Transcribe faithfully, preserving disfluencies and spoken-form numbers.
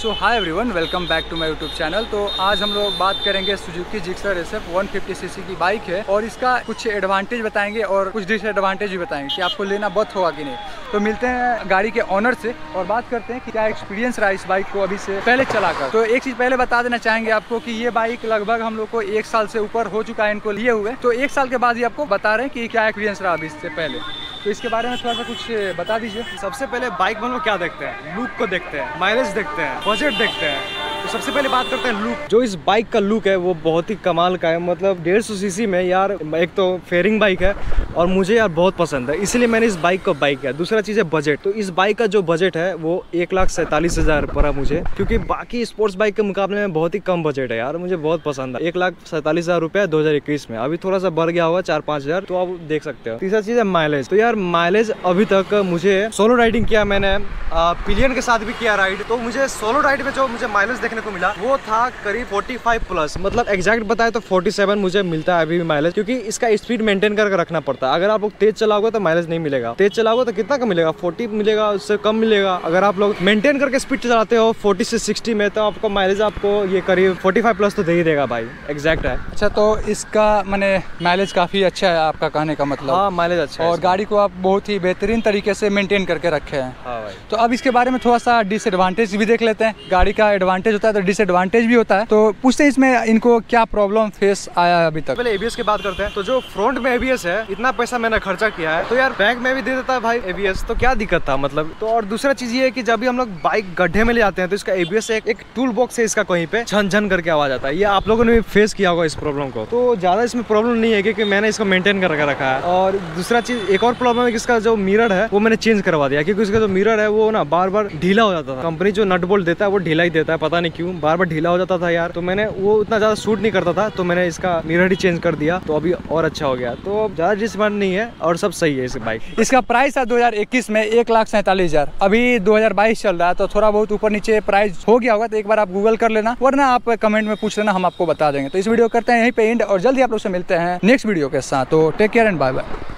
So hi everyone, welcome back to my YouTube channel. तो आज हम लोग बात करेंगे Suzuki Gixxer S F one fifty C C की बाइक है और इसका कुछ एडवांटेज बताएंगे और कुछ डिसएडवांटेज भी बताएंगे कि आपको लेना बहुत होगा कि नहीं। तो मिलते हैं गाड़ी के ऑनर से और बात करते हैं कि क्या एक्सपीरियंस रहा इस बाइक को अभी से पहले चलाकर। तो एक चीज़ पहले बता देना चाहेंगे आपको कि ये बाइक लगभग हम लोग को एक साल से ऊपर हो चुका है इनको लिए हुए। तो एक साल के बाद ही आपको बता रहे हैं कि क्या एक्सपीरियंस रहा अभी इससे पहले। तो इसके बारे में थोड़ा सा कुछ बता दीजिए। सबसे पहले बाइक में लोग क्या देखते हैं? लुक को देखते हैं, माइलेज देखते हैं, बजट देखते हैं। तो सबसे पहले बात करते हैं लुक। जो इस बाइक का लुक है वो बहुत ही कमाल का है। मतलब डेढ़ सौ सीसी में यार एक तो फेयरिंग बाइक है और मुझे यार बहुत पसंद है, इसलिए मैंने इस बाइक को बाइक किया। दूसरा चीज़ है बजट। तो इस बाइक का जो बजट है वो एक लाख सैंतालीस हज़ार पड़ा मुझे, क्योंकि बाकी स्पोर्ट्स बाइक के मुकाबले में बहुत ही कम बजट है यार। मुझे बहुत पसंद है। एक लाख सैंतालीस हज़ार रुपया दो हज़ार इक्कीस में, अभी थोड़ा सा बढ़ गया होगा चार पाँच हज़ार, तो आप देख सकते हो। तीसरा चीज़ है माइलेज। तो यार माइलेज अभी तक मुझे सोलो राइडिंग किया मैंने, पिलियन के साथ भी किया राइड, तो मुझे सोलो राइड में जो मुझे माइलेज देखने को मिला वो था करीब पैंतालीस प्लस। मतलब एग्जैक्ट बताए तो सैंतालीस मुझे मिलता है अभी भी माइलेज, क्योंकि इसका स्पीड मेंटेन करके रखना पड़ता है। अगर आप लोग तेज चलाओगे तो माइलेज नहीं मिलेगा। तेज चलाओगे तो कितना का मिलेगा? चालीस मिलेगा, उससे कम मिलेगा। अगर आप लोग मेंटेन करके स्पीड चलाते हो चालीस से साठ में, तो आपको माइलेज आपको ये करीब पैंतालीस प्लस तो दे ही देगा भाई, एग्जैक्ट है। अच्छा, तो इसका मैंने माइलेज काफ़ी अच्छा है आपका कहने का मतलब? हाँ, माइलेज अच्छा है और गाड़ी को आप बहुत ही बेहतरीन तरीके से मेंटेन करके रखे हैं। हाँ भाई। तो अब इसके बारे में थोड़ा सा डिसएडवांटेज भी देख लेते हैं। गाड़ी का एडवांटेज होता है तो डिसएडवांटेज भी होता है, तो पूछते हैं इसमें इनको क्या प्रॉब्लम फेस आया है अभी तक। पहले एबीएस की बात करते हैं। तो जो फ्रंट में एबीएस है, इतना पैसा मैंने खर्चा किया है, तो यार बैक में भी दे देता है भाई एबीएस, तो क्या दिक्कत था मतलब। तो और दूसरा चीज ये है कि जब भी हम लोग बाइक गड्ढे में ले जाते हैं तो इसका एबीएस एक, एक टूल बॉक्स है इसका, कहीं पे झन झन करके आवाज आता है। ये आप लोगों ने भी फेस किया होगा इस प्रॉब्लम को। तो ज्यादा इसमें प्रॉब्लम नहीं है क्योंकि मैंने इसको मेंटेन करके रखा है। और दूसरा चीज एक और प्रॉब्लम है कि इसका जो मिरर है वो मैंने चेंज करवा दिया, क्योंकि इसका जो मिरर है वो ना बार बार ढीला हो जाता था। कंपनी जो नट बोल्ट देता है वो ढीला ही देता है, पता नहीं क्यों बार बार ढीला हो जाता था यार। तो मैंने वो उतना ज्यादा सूट नहीं करता था, तो मैंने इसका मिरर ही चेंज कर दिया, तो अभी और अच्छा हो गया। तो ज्यादा डिसएडवांटेज नहीं है और सब सही है इस बाइक। इसका प्राइस था दो हज़ार इक्कीस में एक लाख सैंतालीस हजार, अभी दो हज़ार बाईस चल रहा है, तो थोड़ा बहुत ऊपर नीचे प्राइस हो गया होगा। तो एक बार आप गूगल कर लेना, वरना आप कमेंट में पूछ लेना, हम आपको बता देंगे। तो इस वीडियो करते हैं यहीं पे एंड और जल्दी आप लोग से मिलते हैं नेक्स्ट वीडियो के साथ। तो take care and bye bye.